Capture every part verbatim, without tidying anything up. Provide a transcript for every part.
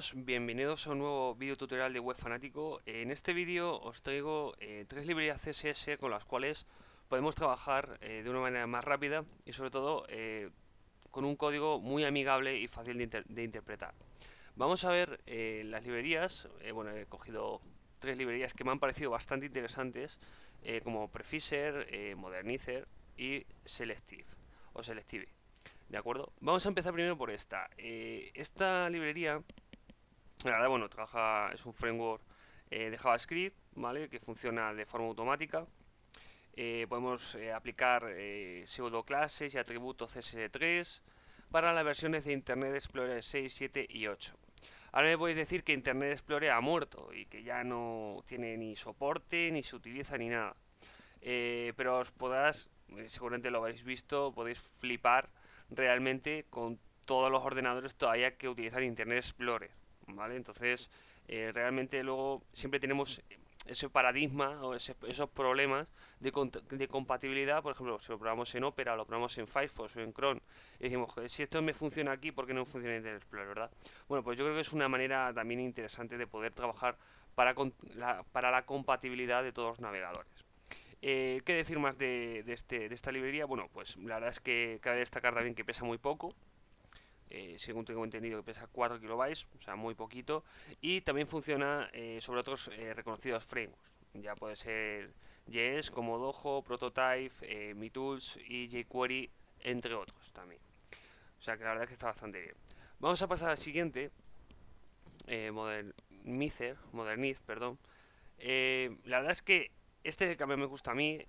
todos, bienvenidos a un nuevo vídeo tutorial de Web Fanático. En este vídeo os traigo eh, tres librerías C S S con las cuales podemos trabajar eh, de una manera más rápida y sobre todo eh, con un código muy amigable y fácil de, inter de interpretar. Vamos a ver eh, las librerías. Eh, bueno, he cogido tres librerías que me han parecido bastante interesantes, eh, como Prefisher, eh, Modernizer y Selective o Selective. ¿De acuerdo? Vamos a empezar primero por esta. Eh, esta librería, la verdad, bueno, trabaja, es un framework eh, de JavaScript, ¿vale? Que funciona de forma automática. Eh, podemos eh, aplicar eh, pseudo clases y atributos C S S tres para las versiones de Internet Explorer seis, siete y ocho. Ahora me podéis decir que Internet Explorer ha muerto y que ya no tiene ni soporte, ni se utiliza, ni nada. Eh, pero os podrás, eh, seguramente lo habéis visto, podéis flipar realmente con todos los ordenadores todavía que utilizan Internet Explorer, ¿vale? Entonces, eh, realmente luego siempre tenemos ese paradigma o ese, esos problemas de, de compatibilidad. Por ejemplo, si lo probamos en Opera, lo probamos en Firefox o en Chrome y decimos, si esto me funciona aquí, ¿por qué no funciona en Internet Explorer, verdad? Bueno, pues yo creo que es una manera también interesante de poder trabajar para, la, para la compatibilidad de todos los navegadores. Eh, ¿Qué decir más de, de, este, de esta librería? Bueno, pues la verdad es que cabe destacar también que pesa muy poco. Eh, según tengo entendido que pesa cuatro kilobytes, o sea, muy poquito. Y también funciona eh, sobre otros eh, reconocidos frameworks. Ya puede ser J S como Dojo, Prototype, eh, MeTools y jQuery, entre otros también. O sea que la verdad es que está bastante bien. Vamos a pasar al siguiente, eh, Modernizer, Moderniz, perdón. Eh, la verdad es que este es el que más me gusta a mí,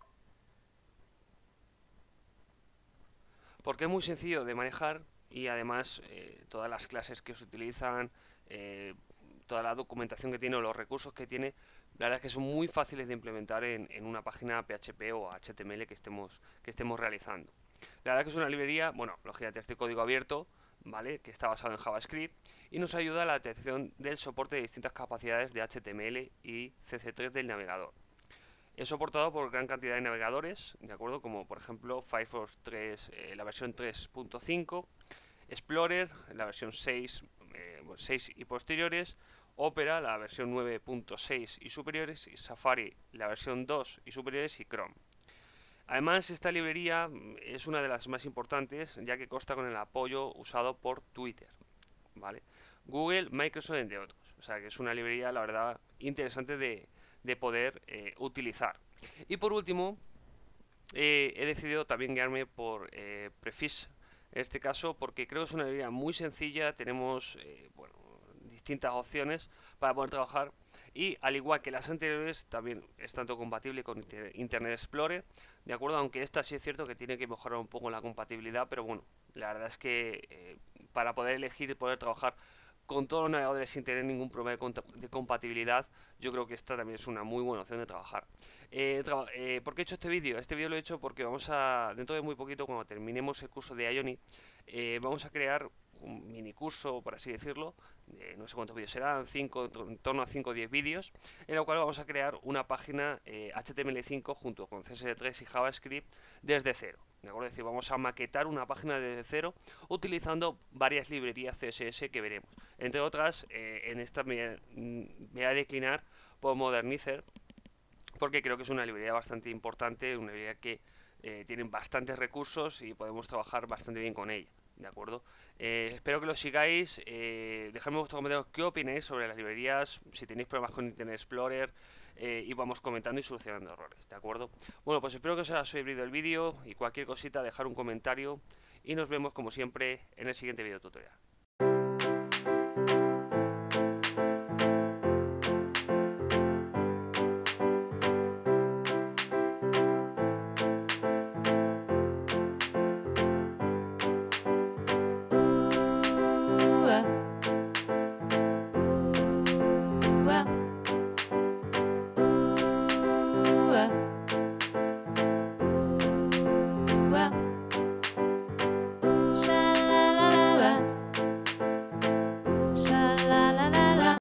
porque es muy sencillo de manejar y además eh, todas las clases que se utilizan, eh, toda la documentación que tiene o los recursos que tiene, la verdad es que son muy fáciles de implementar en, en una página P H P o H T M L que estemos, que estemos realizando. La verdad que es una librería, bueno, lógicamente este código abierto, ¿vale? Que está basado en JavaScript y nos ayuda a la detección del soporte de distintas capacidades de H T M L y C C tres del navegador. Es soportado por gran cantidad de navegadores, ¿de acuerdo? Como por ejemplo Firefox tres, eh, la versión tres punto cinco, Explorer, la versión seis, eh, seis y posteriores, Opera, la versión nueve punto seis y superiores, y Safari, la versión dos y superiores, y Chrome. Además, esta librería es una de las más importantes, ya que consta con el apoyo usado por Twitter, ¿vale? Google, Microsoft, entre otros. O sea que es una librería, la verdad, interesante de, de poder eh, utilizar. Y por último, eh, he decidido también guiarme por eh, Prefis, en este caso, porque creo que es una librería muy sencilla. Tenemos eh, bueno, distintas opciones para poder trabajar y al igual que las anteriores también es tanto compatible con Internet Explorer, de acuerdo, aunque esta sí es cierto que tiene que mejorar un poco la compatibilidad, pero bueno, la verdad es que eh, para poder elegir y poder trabajar con todos los navegadores sin tener ningún problema de, de compatibilidad, yo creo que esta también es una muy buena opción de trabajar. Eh, traba eh, ¿Por qué he hecho este vídeo? Este vídeo lo he hecho porque vamos a, dentro de muy poquito, cuando terminemos el curso de Ionic, eh, vamos a crear un mini curso, por así decirlo, eh, no sé cuántos vídeos serán, cinco, en torno a cinco o diez vídeos, en el cual vamos a crear una página eh, H T M L cinco junto con C S S tres y JavaScript desde cero. ¿De acuerdo? Es decir, vamos a maquetar una página desde cero utilizando varias librerías C S S que veremos. Entre otras, eh, en esta me, me voy a declinar por Modernizer, porque creo que es una librería bastante importante, una librería que eh, tiene bastantes recursos y podemos trabajar bastante bien con ella. ¿De acuerdo? Eh, espero que lo sigáis. Eh, dejadme vuestros comentarios qué opináis sobre las librerías, si tenéis problemas con Internet Explorer, eh, y vamos comentando y solucionando errores. ¿De acuerdo? Bueno, pues espero que os haya servido el vídeo y cualquier cosita dejar un comentario y nos vemos como siempre en el siguiente video tutorial.